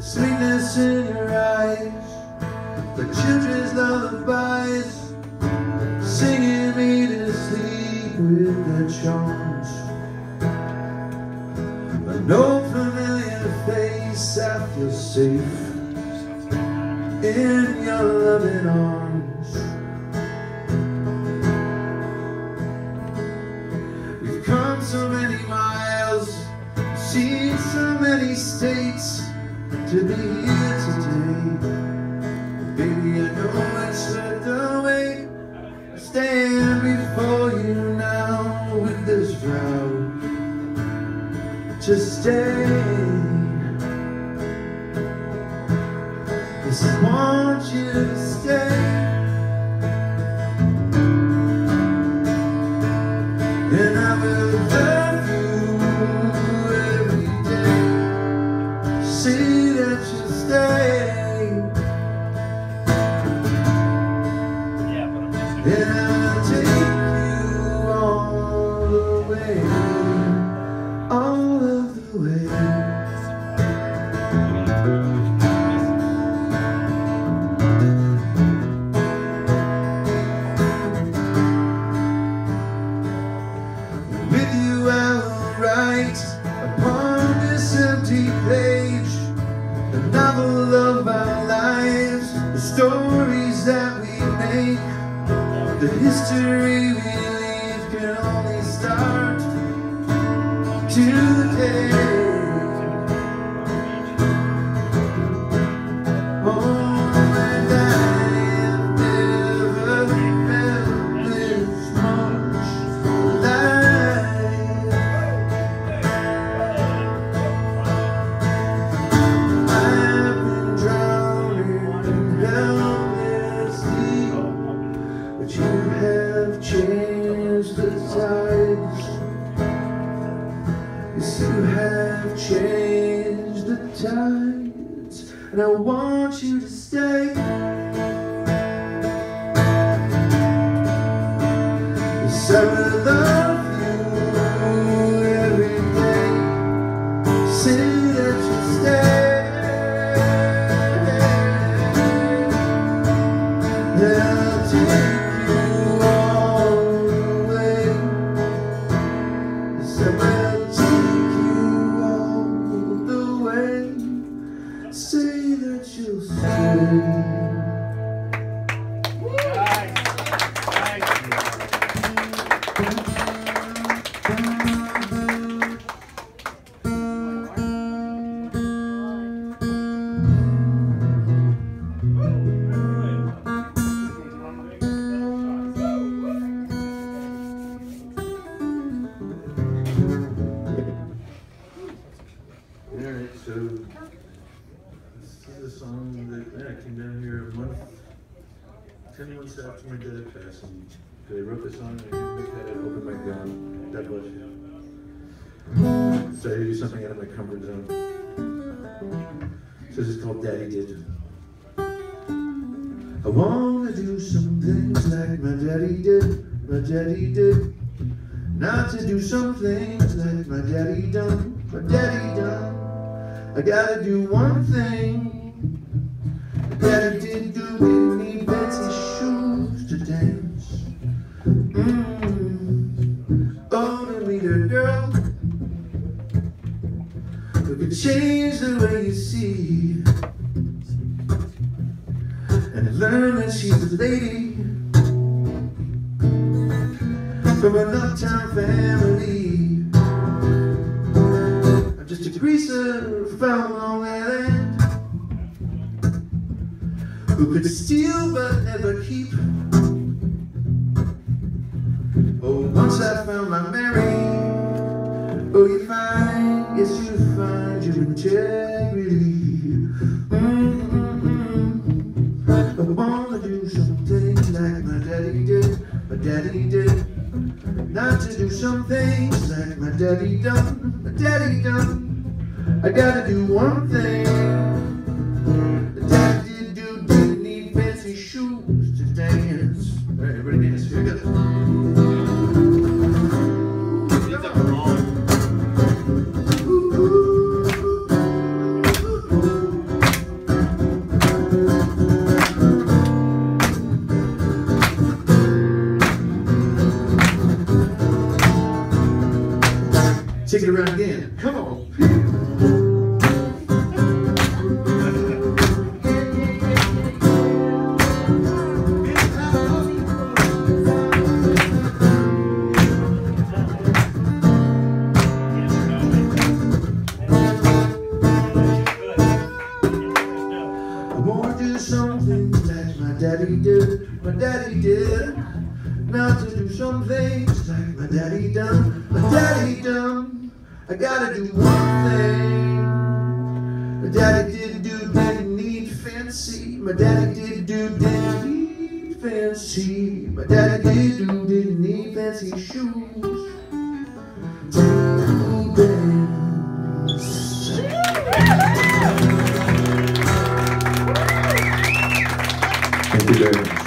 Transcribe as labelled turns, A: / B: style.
A: sweetness in your eyes, the children's lullabies, singing me to sleep with their charms. An old familiar face, I feel safe in your loving arms. We've come so many miles, seen so many states, to be here today. Baby, I know it's worth the wait. I stand before you now with this vow to stay. Yes, I want you to stay. And I will love you every day. Say that you'll stay. And I'll take you all the way, all of the way. With you I will write upon this empty page the novel of our lives, the stories that we make, the history we leave can only start today. Changed the tides. Yes, you have changed the tides, and I want you to stay. Yes, I will love you every day. Say that you stay. And I'll take say that you'll stay. Alright, so this is a song that I came down here a month, 10 months after my dad passed. I wrote this song and I had it open my gun. God bless you. Decided to do something out of my comfort zone. So this is called Daddy Did. I wanna do some things like my daddy did, my daddy did. Not to do some things like my daddy done, my daddy done. I gotta do one thing Daddy did do, give me fancy shoes to dance. Oh, to meet a girl who could change the way you see, and learn that she's a lady from an uptown family. I'm just a greaser from Long Island who could steal but never keep. Oh, once I found my Mary, oh, you find, yes, you find your integrity. I wanna do some things like my daddy did, my daddy did. Not to do some things like my daddy done, my daddy done. I gotta do one thing the daddy did do, didn't need fancy shoes to dance. Alright, everybody dance, here we go. Shake it around again. Come on. I wanna do something like my daddy did, my daddy did. Not to do some things like my daddy done, my daddy done. I gotta do one thing. My daddy didn't need fancy. My daddy didn't need fancy. My daddy didn't need fancy shoes. To dance. Thank you very much.